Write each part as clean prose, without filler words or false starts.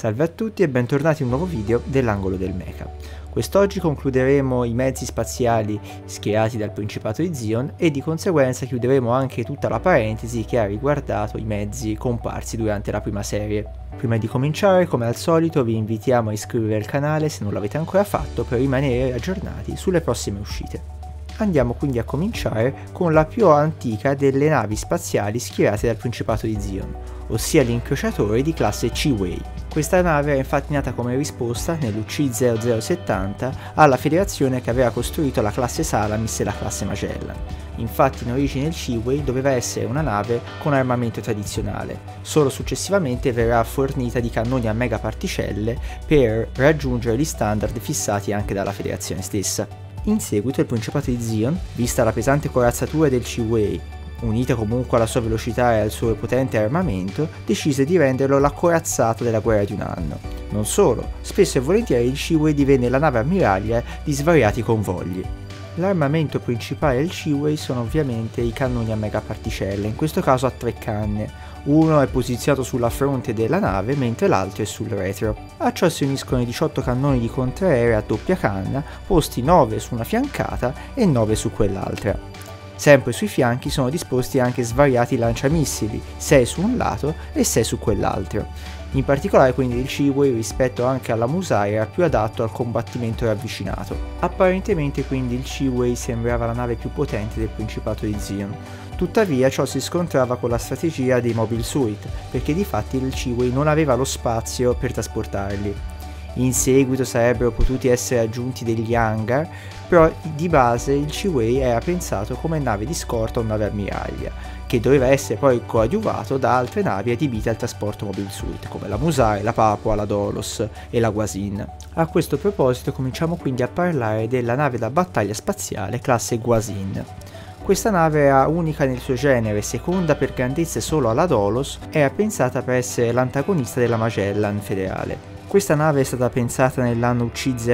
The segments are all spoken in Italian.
Salve a tutti e bentornati in un nuovo video dell'Angolo del Mecha. Quest'oggi concluderemo i mezzi spaziali schierati dal Principato di Zion e di conseguenza chiuderemo anche tutta la parentesi che ha riguardato i mezzi comparsi durante la prima serie. Prima di cominciare, come al solito, vi invitiamo a iscrivervi al canale se non l'avete ancora fatto per rimanere aggiornati sulle prossime uscite. Andiamo quindi a cominciare con la più antica delle navi spaziali schierate dal Principato di Zion, ossia l'incrociatore di classe Chiwei. Questa nave era infatti nata come risposta nell'UC-0070 alla federazione che aveva costruito la classe Salamis e la classe Magellan. Infatti in origine il Chiwei doveva essere una nave con armamento tradizionale, solo successivamente verrà fornita di cannoni a megaparticelle per raggiungere gli standard fissati anche dalla federazione stessa. In seguito il Principato di Zion, vista la pesante corazzatura del Chiwei, unita comunque alla sua velocità e al suo potente armamento, decise di renderlo la corazzata della guerra di un anno. Non solo, spesso e volentieri il Chiwei divenne la nave ammiraglia di svariati convogli. L'armamento principale del Chiwei sono ovviamente i cannoni a megaparticelle, in questo caso a 3 canne. Uno è posizionato sulla fronte della nave mentre l'altro è sul retro. A ciò si uniscono i 18 cannoni di contraerea a doppia canna, posti 9 su una fiancata e 9 su quell'altra. Sempre sui fianchi sono disposti anche svariati lanciamissili, 6 su un lato e 6 su quell'altro. In particolare quindi il Chiwei rispetto anche alla Musai era più adatto al combattimento ravvicinato. Apparentemente quindi il Chiwei sembrava la nave più potente del Principato di Zion. Tuttavia ciò si scontrava con la strategia dei Mobile Suit, perché di fatti il Chiwei non aveva lo spazio per trasportarli. In seguito sarebbero potuti essere aggiunti degli hangar, però di base il Chiwei era pensato come nave di scorta o nave ammiraglia, che doveva essere poi coadiuvato da altre navi adibite al trasporto Mobile Suit, come la Musai, la Papua, la Dolos e la Guasin. A questo proposito cominciamo quindi a parlare della nave da battaglia spaziale classe Guasin. Questa nave era unica nel suo genere, seconda per grandezza solo alla Dolos, era pensata per essere l'antagonista della Magellan federale. Questa nave è stata pensata nell'anno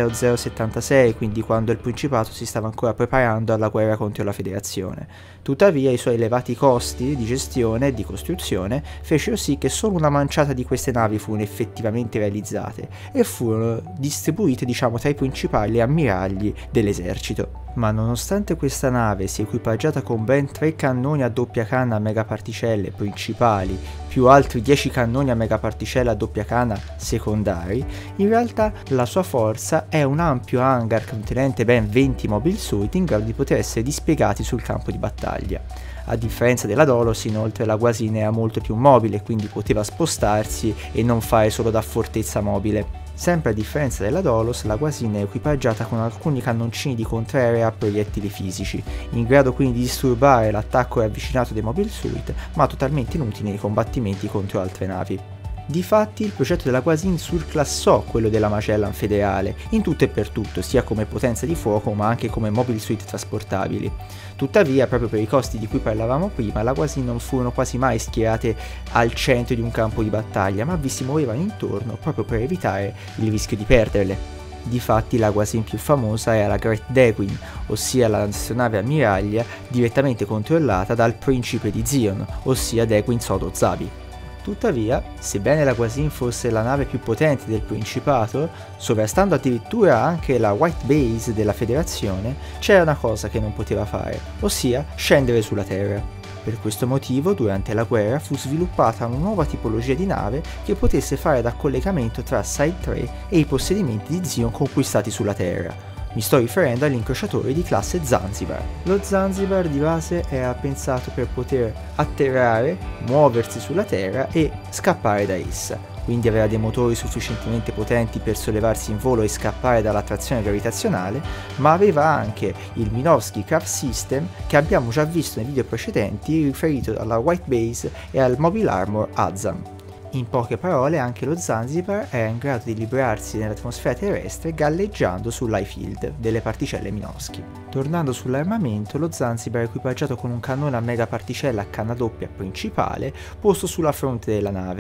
UC-0076, quindi quando il Principato si stava ancora preparando alla guerra contro la Federazione. Tuttavia i suoi elevati costi di gestione e di costruzione fecero sì che solo una manciata di queste navi furono effettivamente realizzate e furono distribuite tra i principali ammiragli dell'esercito. Ma nonostante questa nave sia equipaggiata con ben 3 cannoni a doppia canna a megaparticelle principali, più altri 10 cannoni a megaparticelle a doppia canna secondari, in realtà la sua forza è un ampio hangar contenente ben 20 Mobile Suit in grado di poter essere dispiegati sul campo di battaglia. A differenza della Dolos, inoltre, la Guasin era molto più mobile, quindi poteva spostarsi e non fare solo da fortezza mobile. Sempre a differenza della Dolos, la Guasin è equipaggiata con alcuni cannoncini di contraerea a proiettili fisici, in grado quindi di disturbare l'attacco ravvicinato dei Mobile Suit, ma totalmente inutili nei combattimenti contro altre navi. Difatti il progetto della Guasin surclassò quello della Magellan federale, in tutto e per tutto, sia come potenza di fuoco ma anche come Mobile Suit trasportabili. Tuttavia, proprio per i costi di cui parlavamo prima, la Guasin non furono quasi mai schierate al centro di un campo di battaglia, ma vi si muovevano intorno proprio per evitare il rischio di perderle. Difatti la Guasin più famosa era la Great Daewin, ossia la nave ammiraglia direttamente controllata dal Principe di Zion, ossia Daewin Sodo Zabi. Tuttavia, sebbene la Guasin fosse la nave più potente del Principato, sovrastando addirittura anche la White Base della Federazione, c'era una cosa che non poteva fare, ossia scendere sulla Terra. Per questo motivo, durante la guerra fu sviluppata una nuova tipologia di nave che potesse fare da collegamento tra Side 3 e i possedimenti di Zion conquistati sulla Terra. Mi sto riferendo all'incrociatore di classe Zanzibar. Lo Zanzibar di base era pensato per poter atterrare, muoversi sulla Terra e scappare da essa, quindi aveva dei motori sufficientemente potenti per sollevarsi in volo e scappare dall'attrazione gravitazionale, ma aveva anche il Minovsky Craft System che abbiamo già visto nei video precedenti riferito alla White Base e al Mobile Armor Azam. In poche parole, anche lo Zanzibar era in grado di liberarsi nell'atmosfera terrestre galleggiando sull'high field delle particelle Minovsky. Tornando sull'armamento, lo Zanzibar è equipaggiato con un cannone a megaparticella a canna doppia principale posto sulla fronte della nave,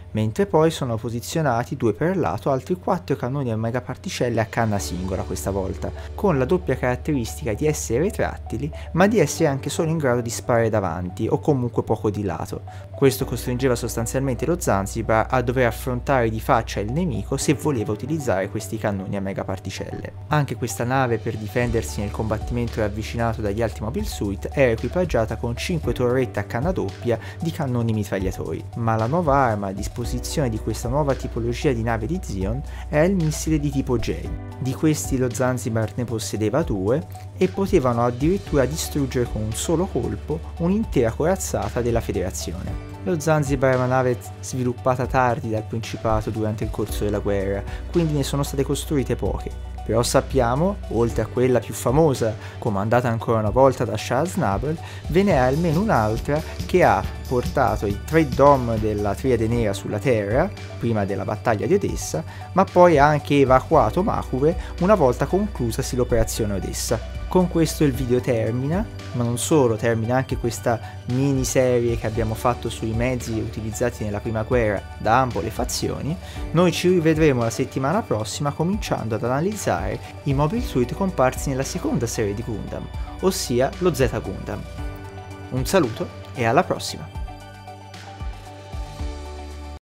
mentre poi sono posizionati 2 per lato altri 4 cannoni a megaparticelle a canna singola questa volta, con la doppia caratteristica di essere retrattili ma di essere anche solo in grado di sparare davanti o comunque poco di lato. Questo costringeva sostanzialmente lo Zanzibar a dover affrontare di faccia il nemico se voleva utilizzare questi cannoni a megaparticelle. Anche questa nave, per difendersi nel combattimento ravvicinato dagli altri Mobile Suit, era equipaggiata con 5 torrette a canna doppia di cannoni mitragliatori, ma la nuova arma a disposizione di questa nuova tipologia di nave di Zeon era il missile di tipo J. Di questi lo Zanzibar ne possedeva 2 e potevano addirittura distruggere con un solo colpo un'intera corazzata della Federazione. Lo Zanzibar è una nave sviluppata tardi dal Principato durante il corso della guerra, quindi ne sono state costruite poche. Però sappiamo, oltre a quella più famosa, comandata ancora una volta da Charles Navel, ve n'è almeno un'altra che ha portato i 3 Dom della Triade Nera sulla Terra, prima della battaglia di Odessa, ma poi ha anche evacuato Makure una volta conclusasi l'operazione Odessa. Con questo il video termina, ma non solo, termina anche questa miniserie che abbiamo fatto sui mezzi utilizzati nella prima guerra da ambo le fazioni. Noi ci rivedremo la settimana prossima cominciando ad analizzare i Mobile Suit comparsi nella seconda serie di Gundam, ossia lo Z Gundam. Un saluto e alla prossima!